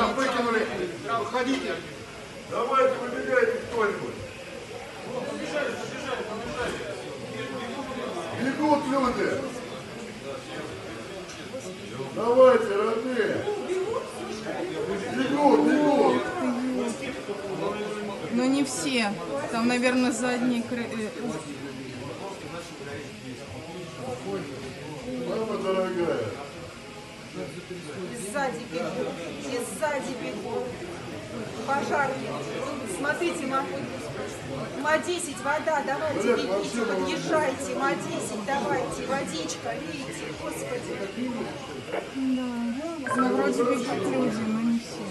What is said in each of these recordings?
там выкинули. Выходите. Давайте, выбегайте кто-нибудь. Бегут люди. Давайте, родные. Бегут. Но не все. Там, наверное, задний... Мама дорогая. И сзади бегут. Пожарки. Смотрите, МА-10, вода, давайте, бегите, подъезжайте, МА-10, давайте, водичка, видите, господи. Да. Ну, вроде бегут люди, но не все.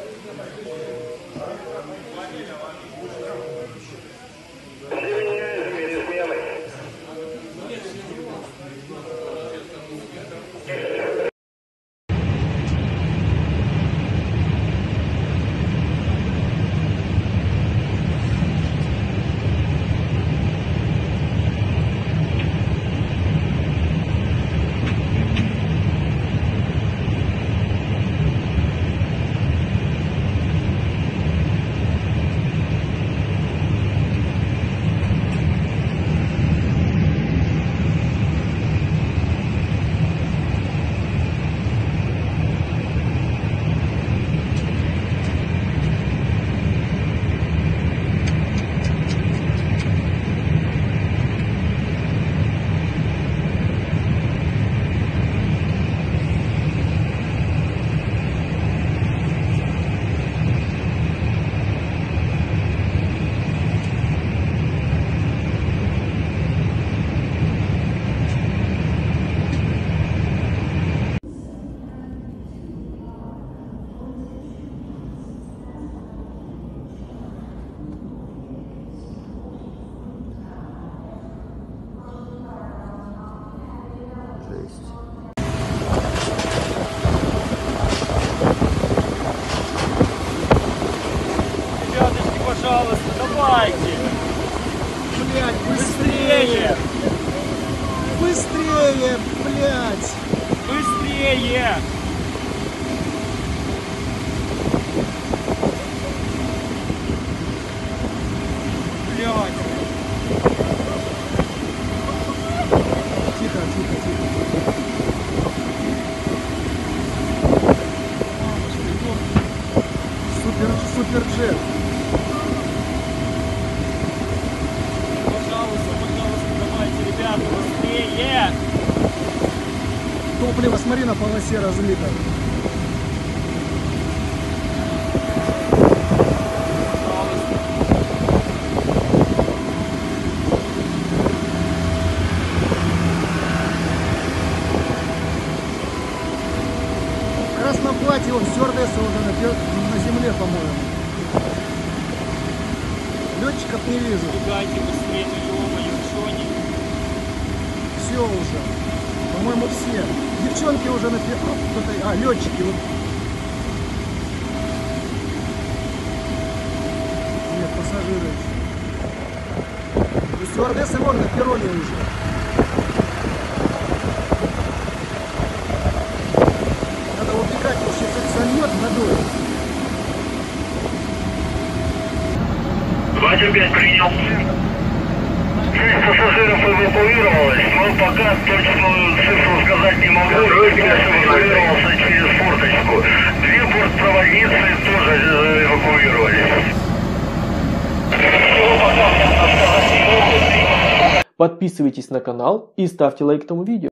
Ребяточки, пожалуйста, давайте! Блядь, быстрее! Быстрее, блядь! Быстрее! Блядь! Тихо. Суперджет. Пожалуйста, давайте, ребята, быстрее! Топливо, смотри, на полосе разлито. В красном платье он стюардесса уже на земле, по-моему. Летчиков не вижу. Бегайте быстрее, ну ё-моё, что они? Все уже. По-моему, все. Девчонки уже на кто-то. А, летчики. Вот. Нет, пассажиры еще. Стюардессы вон на перроне уже. Надо убегать, потому что как сольет водой. 2-5 принял. 6 пассажиров эвакуировалось, но пока точную цифру сказать не могу. Эвакуировался через форточку. 2 бортпроводницы тоже эвакуировались. Подписывайтесь на канал и ставьте лайк этому видео.